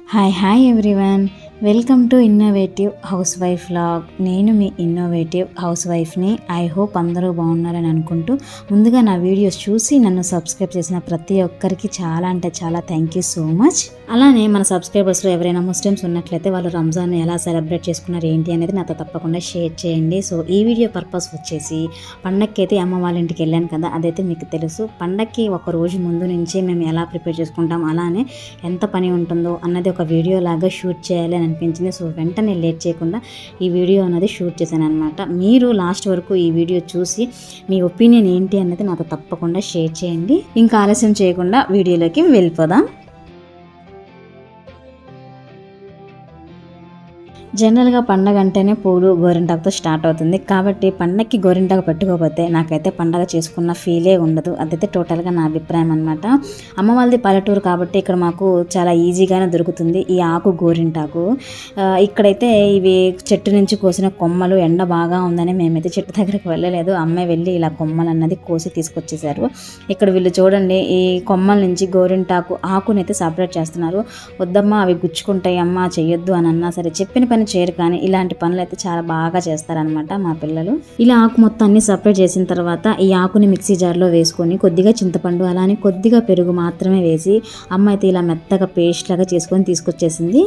Hi everyone, welcome to innovative housewife vlog. నేను మీ innovative హౌస్ వైఫ్ని. ఐ హోప్ అందరూ బాగున్నారని అనుకుంటూ ముందుగా నా వీడియోస్ చూసి నన్ను సబ్స్క్రైబ్ చేసిన ప్రతి ఒక్కరికి చాలా అంటే చాలా థ్యాంక్ యూ సో మచ్. అలానే మన సబ్స్క్రైబర్స్లో ఎవరైనా ముస్లిమ్స్ ఉన్నట్లయితే వాళ్ళు రంజాన్ ఎలా సెలబ్రేట్ చేసుకున్నారు ఏంటి అనేది నాతో తప్పకుండా షేర్ చేయండి. సో ఈ వీడియో పర్పస్ వచ్చేసి పండగకి అయితే అమ్మ వాళ్ళ ఇంటికి వెళ్ళాను కదా, అదైతే మీకు తెలుసు. పండగకి ఒక రోజు ముందు నుంచే మేము ఎలా ప్రిపేర్ చేసుకుంటాం, అలానే ఎంత పని ఉంటుందో అన్నది ఒక వీడియో లాగా షూట్ చేయాలి అని అనిపించింది. సో వెంటనే లేట్ చేయకుండా ఈ వీడియో అనేది షూట్ చేశాను అనమాట. మీరు లాస్ట్ వరకు ఈ వీడియో చూసి మీ ఒపీనియన్ ఏంటి అన్నది నాతో తప్పకుండా షేర్ చేయండి. ఇంకా ఆలస్యం చేయకుండా వీడియోలోకి వెళ్ళిపోదాం. జనరల్గా పండగ అంటేనే పూలు గోరింటాకుతో స్టార్ట్ అవుతుంది. కాబట్టి పండగకి గోరింటాకు పెట్టుకోకపోతే నాకైతే పండగ చేసుకున్న ఫీలే ఉండదు. అదైతే టోటల్గా నా అభిప్రాయం అనమాట. అమ్మ వాళ్ళది పల్లెటూరు కాబట్టి ఇక్కడ మాకు చాలా ఈజీగానే దొరుకుతుంది ఈ ఆకు గోరింటాకు. ఇక్కడైతే ఇవి చెట్టు నుంచి కోసిన కొమ్మలు, ఎండ బాగా ఉందని మేమైతే చెట్టు దగ్గరికి వెళ్ళలేదు. అమ్మాయి వెళ్ళి ఇలా కొమ్మలు అన్నది కోసి తీసుకొచ్చేసారు. ఇక్కడ వీళ్ళు చూడండి, ఈ కొమ్మల నుంచి గోరింటాకు ఆకునైతే సపరేట్ చేస్తున్నారు. వద్దమ్మా అవి గుచ్చుకుంటాయి అమ్మ చెయ్యొద్దు అని అన్నా సరే చెప్పిన పని చేయరు. కానీ ఇలాంటి పనులు అయితే చాలా బాగా చేస్తారనమాట మా పిల్లలు. ఇలా ఆకు మొత్తాన్ని సపరేట్ చేసిన తర్వాత ఈ ఆకుని మిక్సీ జార్లో వేసుకొని కొద్దిగా చింతపండు అలానే కొద్దిగా పెరుగు మాత్రమే వేసి అమ్మ అయితే ఇలా మెత్తగా పేస్ట్ లాగా చేసుకొని తీసుకొచ్చేసింది.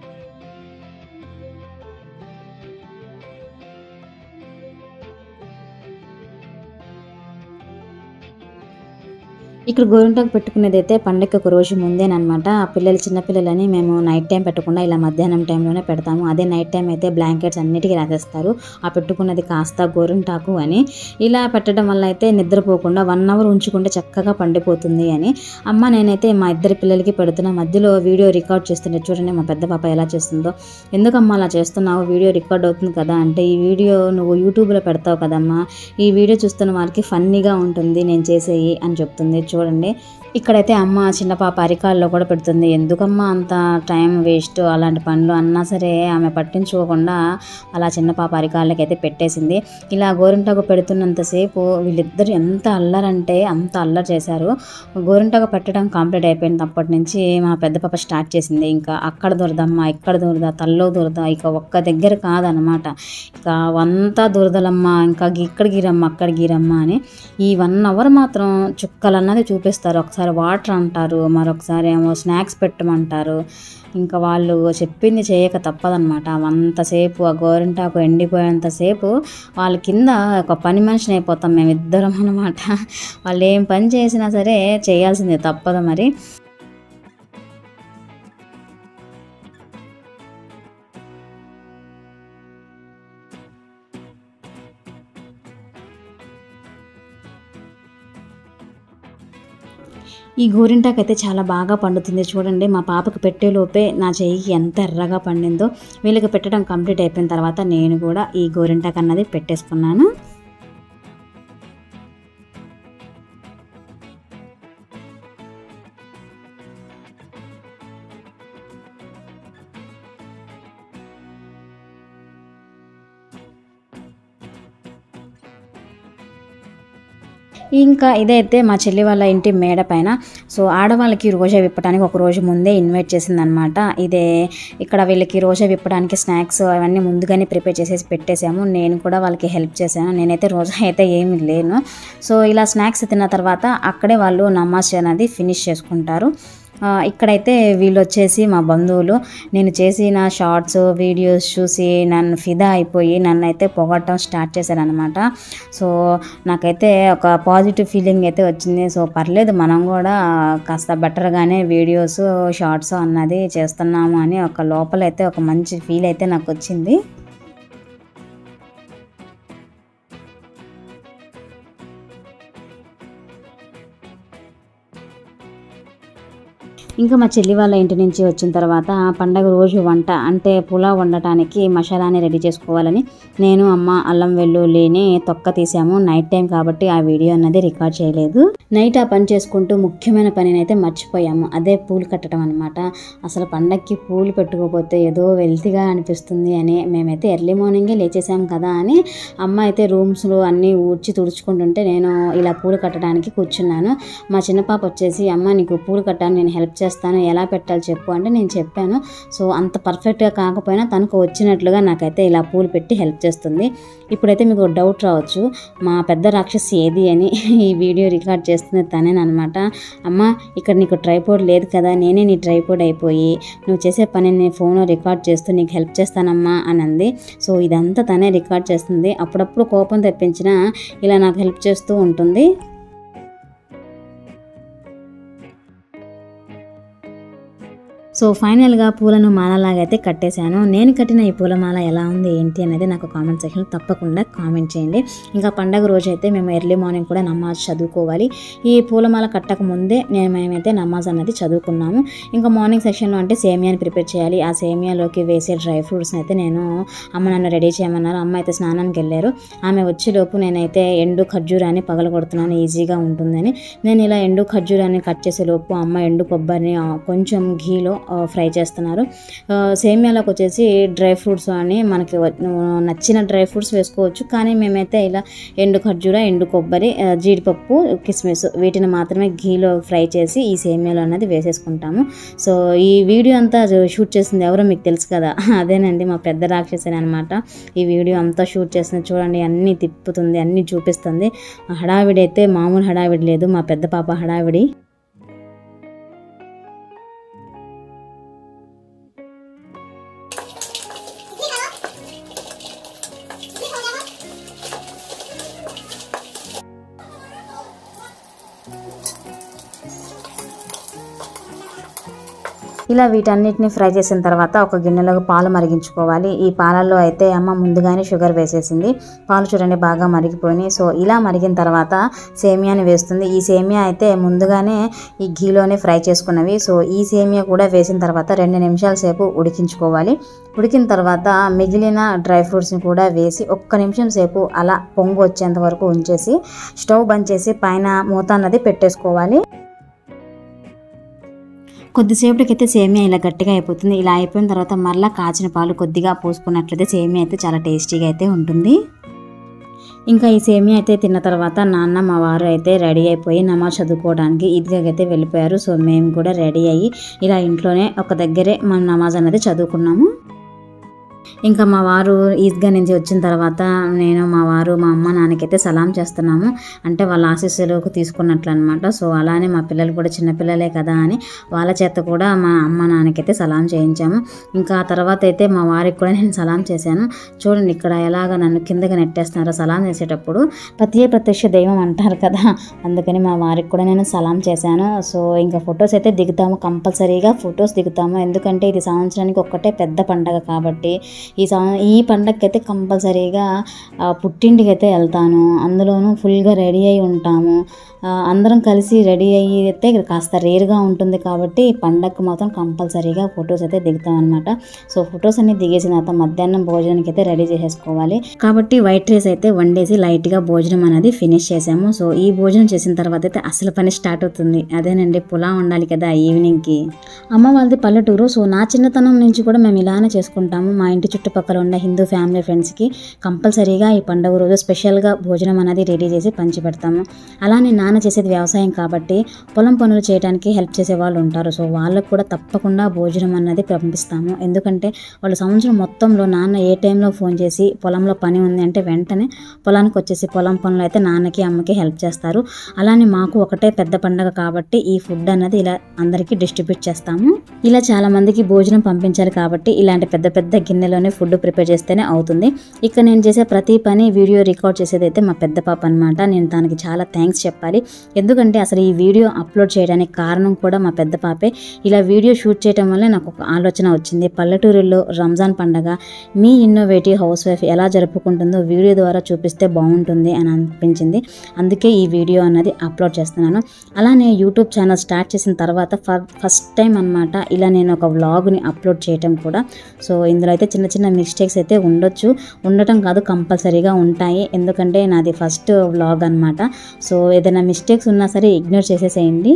ఇక్కడ గోరింటాకు పెట్టుకునేది అయితే పండగకి ఒక రోజు ముందేనమాట. ఆ పిల్లలు చిన్నపిల్లలని మేము నైట్ టైం పెట్టకుండా ఇలా మధ్యాహ్నం టైంలోనే పెడతాము. అదే నైట్ టైం అయితే బ్లాంకెట్స్ అన్నిటికీ రాసేస్తారు ఆ పెట్టుకున్నది కాస్త గోరింటాకు అని. ఇలా పెట్టడం వల్ల అయితే నిద్రపోకుండా 1 అవర్ ఉంచుకుంటే చక్కగా పండిపోతుంది అని అమ్మ నేనైతే మా ఇద్దరు పిల్లలకి పెడుతున్నా. మధ్యలో వీడియో రికార్డ్ చేస్తుంటే చూడండి మా పెద్ద పాప ఎలా చేస్తుందో. ఎందుకమ్మా అలా చేస్తున్నావు, వీడియో రికార్డ్ అవుతుంది కదా అంటే, ఈ వీడియో నువ్వు యూట్యూబ్లో పెడతావు కదమ్మా, ఈ వీడియో చూస్తున్న వాళ్ళకి ఫన్నీగా ఉంటుంది నేను చేసేయి అని చెప్తుంది. చూడండి ఇక్కడైతే అమ్మ చిన్న పాప అరికాల్లో కూడా పెడుతుంది. ఎందుకమ్మా అంత టైం వేస్ట్ అలాంటి పనులు అన్నా సరే ఆమె పట్టించుకోకుండా అలా చిన్న పాప అరికాళ్ళకి అయితే పెట్టేసింది. ఇలా గోరింటాకు పెడుతున్నంతసేపు వీళ్ళిద్దరు ఎంత అల్లరంటే అంత అల్లరి చేశారు. గోరింటాకు పెట్టడం కంప్లీట్ అయిపోయింది. అప్పటి నుంచి మా పెద్ద పాప స్టార్ట్ చేసింది. ఇంకా అక్కడ దొరదమ్మా ఇక్కడ దొరదా తల్లో దొరదా, ఇక ఒక్క దగ్గర కాదనమాట, ఇక అంతా దొరదలమ్మా, ఇంకా ఇక్కడ గీరమ్మా అక్కడ గీరమ్మా అని ఈ 1 అవర్ మాత్రం చుక్కలన్నది చూపిస్తారు. ఒకసారి వాటర్ అంటారు, మరొకసారి ఏమో స్నాక్స్ పెట్టమంటారు. ఇంకా వాళ్ళు చెప్పింది చేయక తప్పదనమాట. అంతసేపు ఆ గోరింటాకు ఎండిపోయేంతసేపు వాళ్ళ కింద ఒక పని మనిషిని అయిపోతాం మేమిద్దరం అనమాట. వాళ్ళు ఏం పని చేసినా సరే చేయాల్సిందే, తప్పదు మరి. ఈ గోరింటాకు అయితే చాలా బాగా పండుతుంది. చూడండి మా పాపకు పెట్టేలోపే నా చెయ్యికి ఎంత ఎర్రగా పండిందో. వీళ్ళకి పెట్టడం కంప్లీట్ అయిపోయిన తర్వాత నేను కూడా ఈ గోరింటాకు అన్నది పెట్టేసుకున్నాను. ఇంకా ఇదైతే మా చెల్లి వాళ్ళ ఇంటి మేడ పైన. సో ఆడవాళ్ళకి రోజా విప్పడానికి ఒక రోజు ముందే ఇన్వైట్ చేసిందనమాట. ఇదే ఇక్కడ వీళ్ళకి రోజా విప్పడానికి స్నాక్స్ అవన్నీ ముందుగానే ప్రిపేర్ చేసేసి పెట్టేసాము. నేను కూడా వాళ్ళకి హెల్ప్ చేశాను. నేనైతే రోజా అయితే ఏమీ లేను. సో ఇలా స్నాక్స్ తిన్న తర్వాత అక్కడే వాళ్ళు నమాజ్ అనేది ఫినిష్ చేసుకుంటారు. ఇక్కడైతే వీళ్ళు వచ్చేసి మా బంధువులు నేను చేసిన షార్ట్స్ వీడియోస్ చూసి నన్ను ఫిదా అయిపోయి నన్ను అయితే పొగడటం స్టార్ట్ చేశారనమాట. సో నాకైతే ఒక పాజిటివ్ ఫీలింగ్ అయితే వచ్చింది. సో పర్లేదు మనం కూడా కాస్త బెటర్గానే వీడియోస్ షార్ట్స్ అన్నది చేస్తున్నాము అని ఒక లోపలైతే ఒక మంచి ఫీల్ అయితే నాకు వచ్చింది. ఇంకా మా చెల్లి వాళ్ళ ఇంటి నుంచి వచ్చిన తర్వాత పండగ రోజు వంట అంటే పులావ్ వండటానికి మసాలాని రెడీ చేసుకోవాలని నేను అమ్మ అల్లం వెల్లుల్లిని తొక్క తీసాము. నైట్ టైం కాబట్టి ఆ వీడియో అన్నది రికార్డ్ చేయలేదు. నైట్ ఆ పని చేసుకుంటూ ముఖ్యమైన పనిని అయితే మర్చిపోయాము. అదే పూలు కట్టడం అనమాట. అసలు పండగకి పూలు పెట్టుకోకపోతే ఏదో వెల్తిగా అనిపిస్తుంది అని మేమైతే ఎర్లీ మార్నింగే లేచేసాం కదా అని అమ్మ అయితే రూమ్స్లో అన్నీ ఊడ్చి తుడుచుకుంటుంటే నేను ఇలా పూలు కట్టడానికి కూర్చున్నాను. మా చిన్న పాప వచ్చేసి అమ్మ నీకు పూలు కట్టాను నేను హెల్ప్ చేస్తాను చేస్తాను, ఎలా పెట్టాలి చెప్పు అంటే నేను చెప్పాను. సో అంత పర్ఫెక్ట్గా కాకపోయినా తనకు వచ్చినట్లుగా నాకైతే ఇలా పూలు పెట్టి హెల్ప్ చేస్తుంది. ఇప్పుడైతే మీకు డౌట్ రావచ్చు, మా పెద్ద రాక్షసి ఏది అని. ఈ వీడియో రికార్డ్ చేస్తుంది తనేనమాట. అమ్మ ఇక్కడ నీకు ట్రైపోడ్ లేదు కదా, నేనే నీ ట్రైపోడ్ అయిపోయి నువ్వు చేసే పని నేను ఫోన్లో రికార్డ్ చేస్తూ నీకు హెల్ప్ చేస్తానమ్మా అని అంది. సో ఇదంతా తనే రికార్డ్ చేస్తుంది. అప్పుడప్పుడు కోపం తెప్పించినా ఇలా నాకు హెల్ప్ చేస్తూ ఉంటుంది. సో ఫైనల్గా పూలను మాలలాగా అయితే కట్టేశాను. నేను కట్టిన ఈ పూలమాల ఎలా ఉంది ఏంటి అనేది నాకు కామెంట్ సెక్షన్లో తప్పకుండా కామెంట్ చేయండి. ఇంకా పండగ రోజు అయితే మేము ఎర్లీ మార్నింగ్ కూడా నమాజ్ చదువుకోవాలి. ఈ పూలమాల కట్టక ముందే మేమైతే నమాజ్ అనేది చదువుకున్నాము. ఇంకా మార్నింగ్ సెక్షన్లో అంటే సేమియాని ప్రిపేర్ చేయాలి. ఆ సేమియాలోకి వేసే డ్రై ఫ్రూట్స్ని అయితే నేను అమ్మ నన్ను రెడీ చేయమన్నారు. అమ్మ అయితే స్నానానికి వెళ్ళారు. ఆమె వచ్చేలోపు నేనైతే ఎండు ఖర్జూరాన్ని పగలగొడుతున్నాను, ఈజీగా ఉంటుందని. నేను ఇలా ఎండు ఖర్జూరాన్ని కట్ చేసేలోపు అమ్మ ఎండు కొబ్బరిని కొంచెం ఘీలో ఫ్రై చేస్తున్నారు. సేమియాలోకి వచ్చేసి డ్రై ఫ్రూట్స్ అని మనకి నచ్చిన డ్రై ఫ్రూట్స్ వేసుకోవచ్చు, కానీ మేమైతే ఇలా ఎండు ఖర్జూర, ఎండు కొబ్బరి, జీడిపప్పు, కిస్మిస్ వీటిని మాత్రమే ఘీలో ఫ్రై చేసి ఈ సేమియాలో అన్నది వేసేసుకుంటాము. సో ఈ వీడియో అంతా షూట్ చేసింది ఎవరో మీకు తెలుసు కదా, అదేనండి మా పెద్ద రాక్షసి అనమాట. ఈ వీడియో అంతా షూట్ చేస్తుంది చూడండి, అన్నీ తిప్పుతుంది, అన్నీ చూపిస్తుంది. హడావిడి అయితే మామూలు హడావిడి లేదు, మా పెద్ద పాప హడావిడి. ఇలా వీటన్నిటిని ఫ్రై చేసిన తర్వాత ఒక గిన్నెలోకి పాలు మరిగించుకోవాలి. ఈ పాలల్లో అయితే అమ్మ ముందుగానే షుగర్ వేసేసింది. పాలు చూడండి బాగా మరిగిపోయినాయి. సో ఇలా మరిగిన తర్వాత సేమియాని వేస్తుంది. ఈ సేమియా అయితే ముందుగానే ఈ ఘీలోనే ఫ్రై చేసుకున్నవి. సో ఈ సేమియా కూడా వేసిన తర్వాత 2 నిమిషాల సేపు ఉడికించుకోవాలి. ఉడికిన తర్వాత మిగిలిన డ్రై ఫ్రూట్స్ని కూడా వేసి 1 నిమిషం సేపు అలా పొంగు వచ్చేంత వరకు ఉంచేసి స్టవ్ బంద్ చేసి పైన మూత అన్నది పెట్టేసుకోవాలి. కొద్దిసేపటికైతే సేమియా ఇలా గట్టిగా అయిపోతుంది. ఇలా అయిపోయిన తర్వాత మళ్ళీ కాచిన పాలు కొద్దిగా పోసుకున్నట్లయితే సేమియా అయితే చాలా టేస్టీగా అయితే ఉంటుంది. ఇంకా ఈ సేమియా అయితే తిన్న తర్వాత నాన్న మా వారు అయితే రెడీ అయిపోయి నమాజ్ చదువుకోవడానికి ఈద్గాకి అయితే వెళ్ళిపోయారు. సో మేము కూడా రెడీ అయ్యి ఇలా ఇంట్లోనే ఒక దగ్గరే మనం నమాజ్ అనేది చదువుకున్నాము. ఇంకా మా వారు ఈద్గా నుంచి వచ్చిన తర్వాత నేను, మా వారు, మా అమ్మ నాన్నకైతే సలాం చేస్తున్నాము. అంటే వాళ్ళ ఆశీస్సులోకి తీసుకున్నట్లు అనమాట. సో అలానే మా పిల్లలు కూడా చిన్నపిల్లలే కదా అని వాళ్ళ చేత కూడా మా అమ్మ నాన్నకైతే సలాం చేయించాము. ఇంకా ఆ తర్వాత అయితే మా వారికి కూడా నేను సలాం చేశాను. చూడండి ఇక్కడ ఎలాగ నన్ను కిందకి నెట్టేస్తున్నారో సలాం చేసేటప్పుడు. పతియే ప్రత్యక్ష దైవం అంటారు కదా, అందుకని మా వారికి కూడా నేను సలాం చేశాను. సో ఇంకా ఫొటోస్ అయితే దిగుతాము, కంపల్సరీగా ఫొటోస్ దిగుతాము. ఎందుకంటే ఇది సంవత్సరానికి ఒక్కటే పెద్ద పండగ కాబట్టి ఈ పండగకి అయితే కంపల్సరీగా పుట్టింటికి అయితే వెళ్తాను. అందులోనూ ఫుల్గా రెడీ అయి ఉంటాము. అందరం కలిసి రెడీ అయ్యి అయితే కాస్త రేర్గా ఉంటుంది కాబట్టి పండగకు మాత్రం కంపల్సరీగా ఫొటోస్ అయితే దిగుతాం అనమాట. సో ఫొటోస్ అన్ని దిగేసిన తర్వాత మధ్యాహ్నం భోజనానికి అయితే రెడీ చేసేసుకోవాలి కాబట్టి వైట్ రైస్ అయితే వండేసి లైట్గా భోజనం అనేది ఫినిష్ చేసాము. సో ఈ భోజనం చేసిన తర్వాత అయితే అసలు పని స్టార్ట్ అవుతుంది. అదేనండి, పులావ్ ఉండాలి కదా ఈవినింగ్కి. అమ్మ వాళ్ళది పల్లెటూరు. సో నా చిన్నతనం నుంచి కూడా మేము ఇలానే చేసుకుంటాము. మా ఇంటి చుట్టుపక్కల ఉన్న హిందూ ఫ్యామిలీ ఫ్రెండ్స్కి కంపల్సరీగా ఈ పండుగ రోజు స్పెషల్గా భోజనం అనేది రెడీ చేసి పంచి పెడతాము. అలానే నాన్న చేసేది వ్యవసాయం కాబట్టి పొలం పనులు చేయడానికి హెల్ప్ చేసే వాళ్ళు ఉంటారు. సో వాళ్ళకు కూడా తప్పకుండా భోజనం అన్నది పంపిస్తాము. ఎందుకంటే వాళ్ళు సంవత్సరం మొత్తంలో నాన్న ఏ టైంలో ఫోన్ చేసి పొలంలో పని ఉంది అంటే వెంటనే పొలానికి వచ్చేసి పొలం పనులు అయితే నాన్నకి అమ్మకి హెల్ప్ చేస్తారు. అలానే మాకు ఒకటే పెద్ద పండుగ కాబట్టి ఈ ఫుడ్ అన్నది ఇలా అందరికీ డిస్ట్రిబ్యూట్ చేస్తాము. ఇలా చాలా మందికి భోజనం పంపించాలి కాబట్టి ఇలాంటి పెద్ద పెద్ద గిన్నెలోనే ఫుడ్ ప్రిపేర్ చేస్తేనే అవుతుంది. ఇక్కడ నేను చేసే ప్రతి పని వీడియో రికార్డ్ చేసేది అయితే మా పెద్ద పాప అనమాట. నేను దానికి చాలా థ్యాంక్స్ చెప్పాలి. ఎందుకంటే అసలు ఈ వీడియో అప్లోడ్ చేయడానికి కారణం కూడా మా పెద్ద పాపే. ఇలా వీడియో షూట్ చేయడం వల్ల నాకు ఒక ఆలోచన వచ్చింది. పల్లెటూరులో రంజాన్ పండగ మీ ఇన్నోవేటివ్ హౌస్ వైఫ్ ఎలా జరుపుకుంటుందో వీడియో ద్వారా చూపిస్తే బాగుంటుంది అని అనిపించింది. అందుకే ఈ వీడియో అన్నది అప్లోడ్ చేస్తున్నాను. అలానే యూట్యూబ్ ఛానల్ స్టార్ట్ చేసిన తర్వాత ఫస్ట్ టైం అనమాట ఇలా నేను ఒక వ్లాగ్ని అప్లోడ్ చేయటం కూడా. సో ఇందులో అయితే చిన్న చిన్న మిస్టేక్స్ అయితే ఉండటం కాదు, కంపల్సరీగా ఉంటాయి. ఎందుకంటే నాది ఫస్ట్ వ్లాగ్ అనమాట. సో ఏదైనా మిస్టేక్స్ ఉన్నా సరే ఇగ్నోర్ చేసేసేయండి.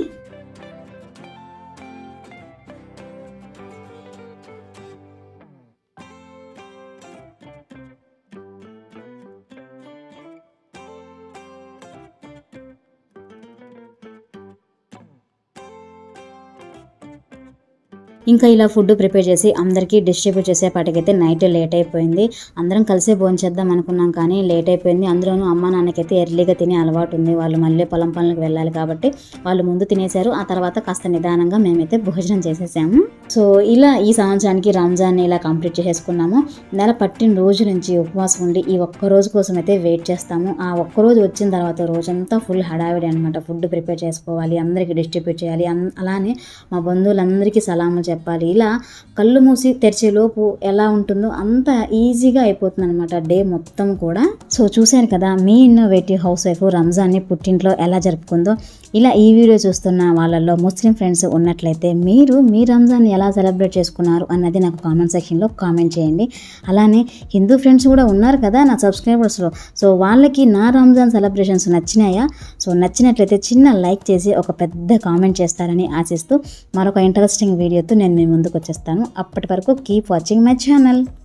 ఇంకా ఇలా ఫుడ్ ప్రిపేర్ చేసి అందరికీ డిస్ట్రిబ్యూట్ చేసేపాటికైతే నైట్ లేట్ అయిపోయింది. అందరం కలిసే భోంచేద్దాం అనుకున్నాం కానీ లేట్ అయిపోయింది. అందులోనూ అమ్మ నాన్నకైతే ఎర్లీగా తినే అలవాటు ఉంది. వాళ్ళు మళ్ళీ పొలం పనులకు వెళ్ళాలి కాబట్టి వాళ్ళు ముందు తినేశారు. ఆ తర్వాత కాస్త నిదానంగా మేమైతే భోజనం చేసేసాము. సో ఇలా ఈ సంవత్సరానికి రంజాన్ ఇలా కంప్లీట్ చేసేసుకున్నాము. నెల పట్టిన రోజు నుంచి ఉపవాసం ఉండి ఈ ఒక్క రోజు కోసం అయితే వెయిట్ చేస్తాము. ఆ ఒక్కరోజు వచ్చిన తర్వాత రోజంతా ఫుల్ హడావిడి అనమాట. ఫుడ్ ప్రిపేర్ చేసుకోవాలి, అందరికీ డిస్ట్రిబ్యూట్ చేయాలి, అలానే మా బంధువులందరికీ సలాములు చెప్పాలి. ఇలా కళ్ళు మూసి తెరిచేలోపు ఎలా ఉంటుందో అంత ఈజీగా అయిపోతుంది అనమాట డే మొత్తం కూడా. సో చూశారు కదా మీ ఇన్నోవేటివ్ హౌస్ వైఫ్ రంజాన్ని పుట్టింట్లో ఎలా జరుపుకుందో. ఇలా ఈ వీడియో చూస్తున్న వాళ్ళల్లో ముస్లిం ఫ్రెండ్స్ ఉన్నట్లయితే మీరు మీ రంజాన్ని ఎలా సెలబ్రేట్ చేసుకున్నారు అన్నది నాకు కామెంట్ సెక్షన్లో కామెంట్ చేయండి. అలానే హిందూ ఫ్రెండ్స్ కూడా ఉన్నారు కదా నా సబ్స్క్రైబర్స్లో. సో వాళ్ళకి నా రంజాన్ సెలబ్రేషన్స్ నచ్చినాయా? సో నచ్చినట్లయితే చిన్న లైక్ చేసి ఒక పెద్ద కామెంట్ చేస్తారని ఆశిస్తూ మరొక ఇంట్రెస్టింగ్ వీడియోతో నేను మీ ముందుకు వచ్చేస్తాను. అప్పటి వరకు కీప్ వాచింగ్ మై ఛానల్.